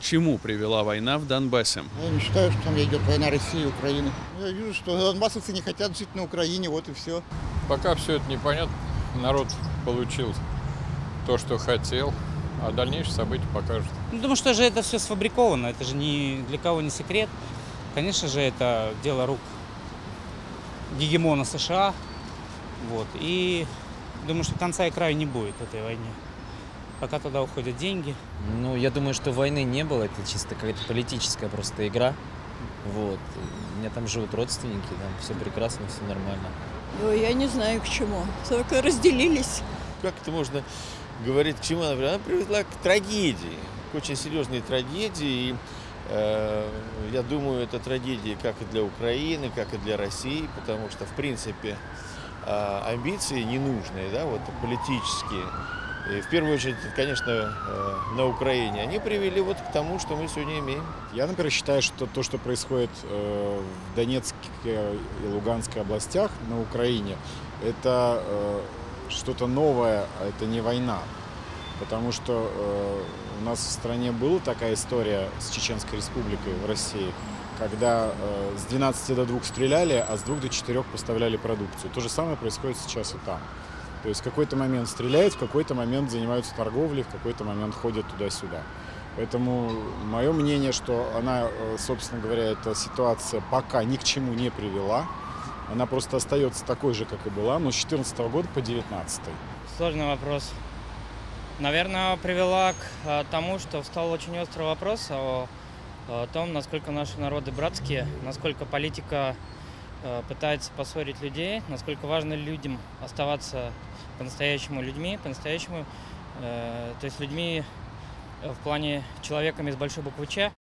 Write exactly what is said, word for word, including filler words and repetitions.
чему привела война в Донбассе. Я не считаю, что там идет война России и Украины. Я вижу, что донбассовцы не хотят жить на Украине, вот и все. Пока все это непонятно. Народ получил то, что хотел, а дальнейшие события покажут. Ну, думаю, что же это все сфабриковано, это же ни для кого не секрет. Конечно же, это дело рук гегемона США. Вот. И думаю, что конца и края не будет этой войне. Пока туда уходят деньги. Ну, я думаю, что войны не было, это чисто какая-то политическая просто игра. Вот. У меня там живут родственники, там все прекрасно, все нормально. Ой, я не знаю к чему, только разделились. Как это можно говорить к чему? Она привела к трагедии, к очень серьезной трагедии. И, э, я думаю, это трагедия как и для Украины, как и для России, потому что, в принципе, э, амбиции ненужные, да, вот политические. И в первую очередь, конечно, на Украине, они привели вот к тому, что мы сегодня имеем. Я, например, считаю, что то, что происходит в Донецкой и Луганской областях на Украине, это что-то новое, а это не война. Потому что у нас в стране была такая история с Чеченской республикой в России, когда с двенадцати до двух стреляли, а с двух до четырех поставляли продукцию. То же самое происходит сейчас и там. То есть в какой-то момент стреляют, в какой-то момент занимаются торговлей, в какой-то момент ходят туда-сюда. Поэтому мое мнение, что она, собственно говоря, эта ситуация пока ни к чему не привела. Она просто остается такой же, как и была, но с две тысячи четырнадцатого года по две тысячи девятнадцатый. Сложный вопрос. Наверное, привела к тому, что встал очень острый вопрос о, о том, насколько наши народы братские, насколько политика пытается поссорить людей, насколько важно людям оставаться по-настоящему людьми, по-настоящему, э, то есть людьми в плане человеками с большой буквы Ч.